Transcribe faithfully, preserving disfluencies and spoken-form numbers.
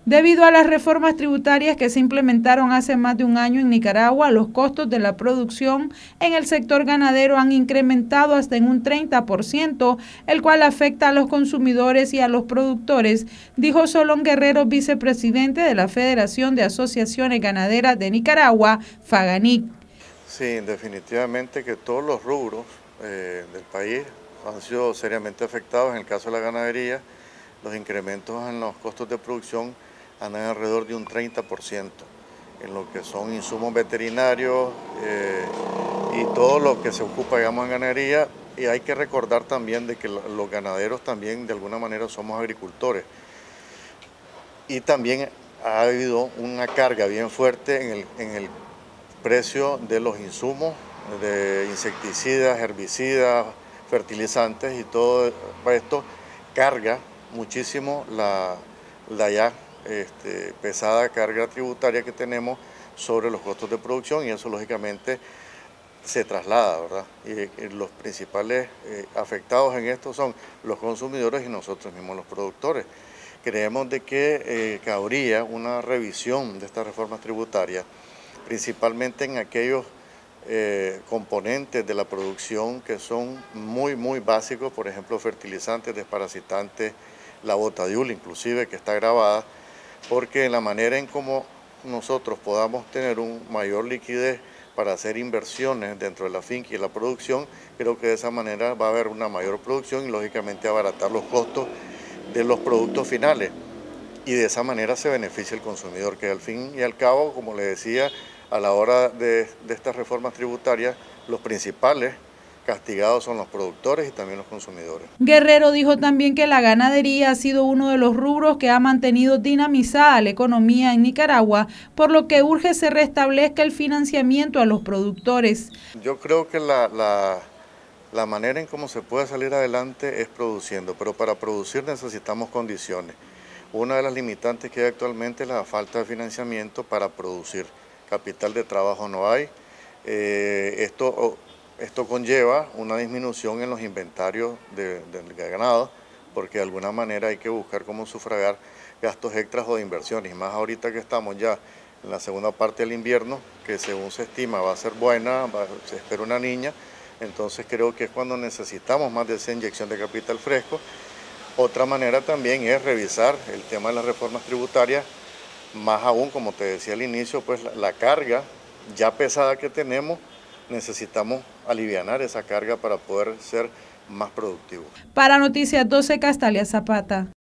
Debido a las reformas tributarias que se implementaron hace más de un año en Nicaragua, los costos de la producción en el sector ganadero han incrementado hasta en un treinta por ciento, el cual afecta a los consumidores y a los productores, dijo Solón Guerrero, vicepresidente de la Federación de Asociaciones Ganaderas de Nicaragua, FAGANIC. Sí, definitivamente que todos los rubros eh, del país han sido seriamente afectados. En el caso de la ganadería, los incrementos en los costos de producción andan alrededor de un treinta por ciento en lo que son insumos veterinarios eh, y todo lo que se ocupa, digamos, en ganadería. Y hay que recordar también de que los ganaderos también de alguna manera somos agricultores. Y también ha habido una carga bien fuerte en el, en el precio de los insumos, de insecticidas, herbicidas, fertilizantes, y todo esto carga muchísimo la, la ya este, pesada carga tributaria que tenemos sobre los costos de producción, y eso lógicamente se traslada, ¿verdad? Y, y los principales eh, afectados en esto son los consumidores y nosotros mismos los productores. Creemos de que eh, cabría una revisión de estas reformas tributarias, principalmente en aquellos eh, componentes de la producción que son muy, muy básicos, por ejemplo, fertilizantes, desparasitantes, la botadiul inclusive, que está grabada, porque la manera en cómo nosotros podamos tener un mayor liquidez para hacer inversiones dentro de la finca y la producción, creo que de esa manera va a haber una mayor producción y lógicamente abaratar los costos de los productos finales, y de esa manera se beneficia el consumidor, que al fin y al cabo, como le decía, a la hora de, de estas reformas tributarias, los principales castigados son los productores y también los consumidores. Guerrero dijo también que la ganadería ha sido uno de los rubros que ha mantenido dinamizada la economía en Nicaragua, por lo que urge se restablezca el financiamiento a los productores. Yo creo que la, la, la manera en cómo se puede salir adelante es produciendo, pero para producir necesitamos condiciones. Una de las limitantes que hay actualmente es la falta de financiamiento para producir. Capital de trabajo no hay. Eh, esto, esto conlleva una disminución en los inventarios de, del ganado, porque de alguna manera hay que buscar cómo sufragar gastos extras o de inversiones. Y más ahorita que estamos ya en la segunda parte del invierno, que según se estima va a ser buena, va, se espera una niña, entonces creo que es cuando necesitamos más de esa inyección de capital fresco. Otra manera también es revisar el tema de las reformas tributarias, más aún, como te decía al inicio, pues la, la carga ya pesada que tenemos, necesitamos alivianar esa carga para poder ser más productivos. Para Noticias doce, Castalia Zapata.